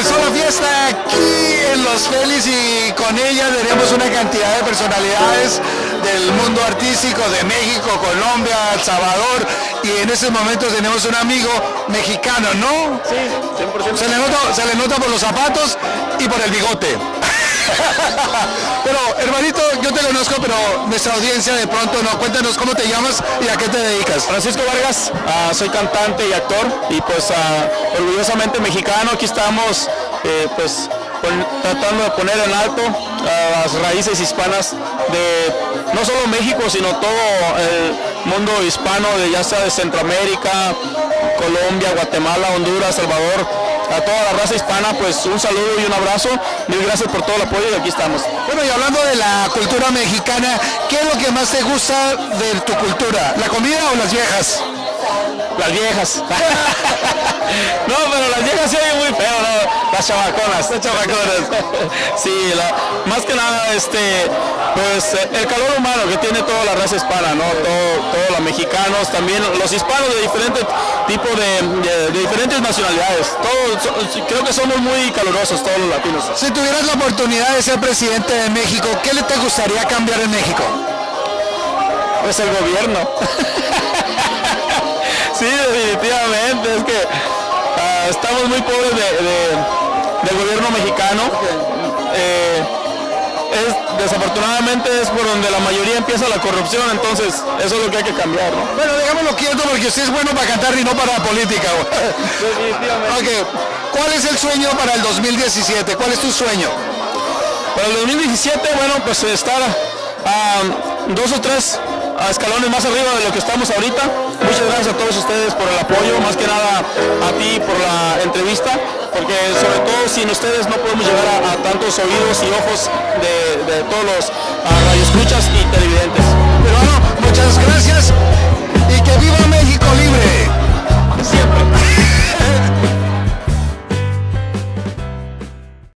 comenzó la fiesta aquí en Los Félix y con ella tenemos una cantidad de personalidades del mundo artístico de México, Colombia, El Salvador, y en ese momento tenemos un amigo mexicano, ¿no? Sí, 100%. Se le nota por los zapatos y por el bigote. Pero hermanito, yo te conozco, pero nuestra audiencia de pronto no. Cuéntanos cómo te llamas y a qué te dedicas. Francisco Vargas, soy cantante y actor y pues orgullosamente mexicano. Aquí estamos pues tratando de poner en alto las raíces hispanas de no solo México, sino todo el mundo hispano, de ya sea de Centroamérica, Colombia, Guatemala, Honduras, Salvador. A toda la raza hispana, pues un saludo y un abrazo. Mil gracias por todo el apoyo y aquí estamos. Bueno, y hablando de la cultura mexicana, ¿qué es lo que más te gusta de tu cultura? ¿La comida o las viejas? Las viejas. No, pero las viejas se oyen muy feo, ¿no? Las chamaconas. Sí, más que nada, pues el calor humano que tiene toda la raza hispana, ¿no? Todos los mexicanos, también los hispanos de diferentes tipos de diferentes nacionalidades. Todos, creo que somos muy calurosos todos los latinos. Si tuvieras la oportunidad de ser presidente de México, ¿qué te gustaría cambiar en México? Pues el gobierno. Sí, definitivamente, es que estamos muy pobres del gobierno mexicano. Desafortunadamente es por donde la mayoría empieza la corrupción, entonces eso es lo que hay que cambiar, ¿no? Bueno, déjamelo quieto porque usted es bueno para cantar y no para la política. Definitivamente. Okay. ¿Cuál es el sueño para el 2017? ¿Cuál es tu sueño? Para el 2017, bueno, pues estar a 2 o 3 escalones más arriba de lo que estamos ahorita. Muchas gracias a todos ustedes por el apoyo, más que nada a ti por la entrevista, porque sobre todo sin ustedes no podemos llegar a tantos oídos y ojos de todos los radioescuchas y televidentes.